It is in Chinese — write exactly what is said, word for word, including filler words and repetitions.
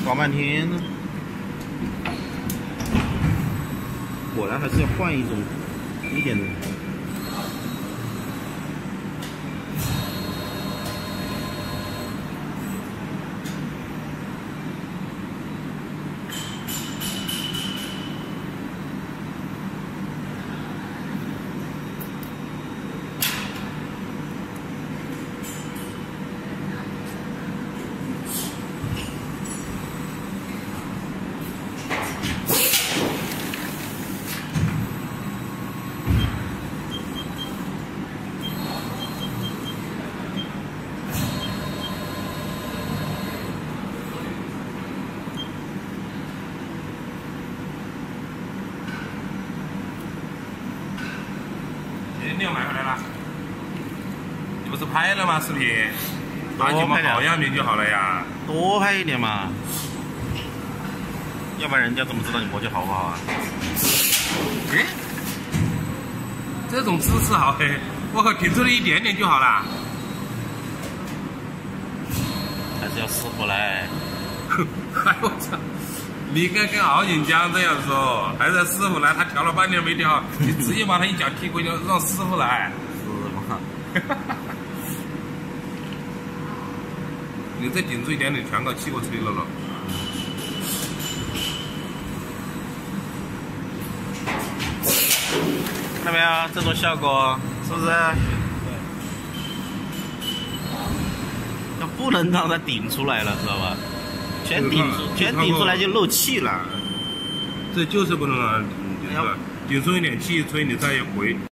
搞半天，果然还是要换一种一点的。 你又买回来了？你不是拍了吗？视频，拿几毛好样面就好了呀。 多拍一点嘛，要不然人家怎么知道你磨脚好不好啊？ 哎，这种姿势好黑，我靠，停出了一点点就好了。 还是要师傅来。 哎我操！你应该跟敖景江这样说，还是师傅来，他调了半天没调，你直接把他一脚踢过去，让师傅来。 是吗？ 你再顶住一点点，全靠气锅吹了了。 看到没有？这种效果是不是？要不能让它顶出来了，知道吧？全顶出，全顶出来就漏气了。 这就是不能让它顶出来，顶出一点气吹，你再一回。